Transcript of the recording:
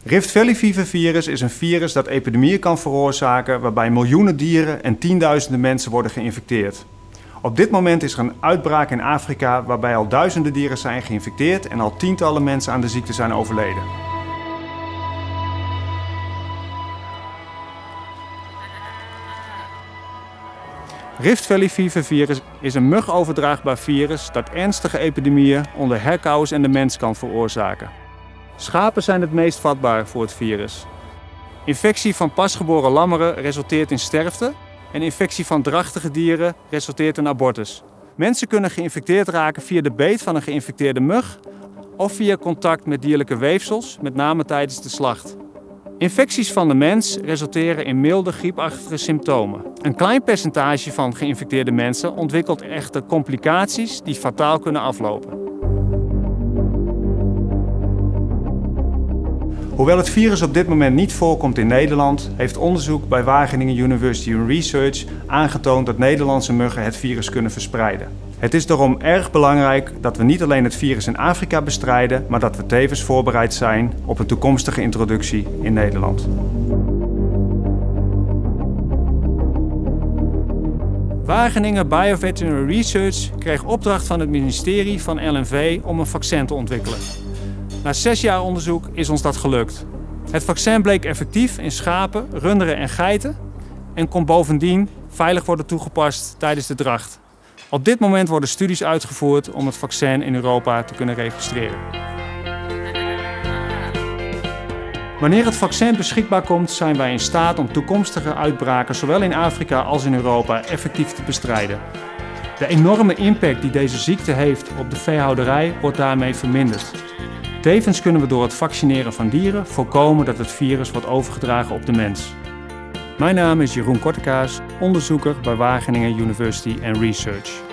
Rift Valley Fever virus is een virus dat epidemieën kan veroorzaken waarbij miljoenen dieren en tienduizenden mensen worden geïnfecteerd. Op dit moment is er een uitbraak in Afrika waarbij al duizenden dieren zijn geïnfecteerd en al tientallen mensen aan de ziekte zijn overleden. Rift Valley Fever virus is een mugoverdraagbaar virus dat ernstige epidemieën onder herkauwers en de mens kan veroorzaken. Schapen zijn het meest vatbaar voor het virus. Infectie van pasgeboren lammeren resulteert in sterfte en infectie van drachtige dieren resulteert in abortus. Mensen kunnen geïnfecteerd raken via de beet van een geïnfecteerde mug of via contact met dierlijke weefsels, met name tijdens de slacht. Infecties van de mens resulteren in milde griepachtige symptomen. Een klein percentage van geïnfecteerde mensen ontwikkelt echter complicaties die fataal kunnen aflopen. Hoewel het virus op dit moment niet voorkomt in Nederland, heeft onderzoek bij Wageningen University Research aangetoond dat Nederlandse muggen het virus kunnen verspreiden. Het is daarom erg belangrijk dat we niet alleen het virus in Afrika bestrijden, maar dat we tevens voorbereid zijn op een toekomstige introductie in Nederland. Wageningen Bioveterinary Research kreeg opdracht van het ministerie van LNV om een vaccin te ontwikkelen. Na 6 jaar onderzoek is ons dat gelukt. Het vaccin bleek effectief in schapen, runderen en geiten en kon bovendien veilig worden toegepast tijdens de dracht. Op dit moment worden studies uitgevoerd om het vaccin in Europa te kunnen registreren. Wanneer het vaccin beschikbaar komt, zijn wij in staat om toekomstige uitbraken zowel in Afrika als in Europa effectief te bestrijden. De enorme impact die deze ziekte heeft op de veehouderij wordt daarmee verminderd. Tevens kunnen we door het vaccineren van dieren voorkomen dat het virus wordt overgedragen op de mens. Mijn naam is Jeroen Kortekaas, onderzoeker bij Wageningen University Research.